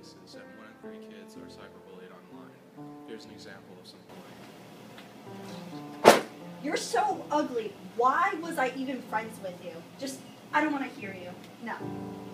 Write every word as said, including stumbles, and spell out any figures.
cases, and one in three kids are cyberbullied online. Here's an example of some bullying. You're so ugly. Why was I even friends with you? Just, I don't want to hear you. No.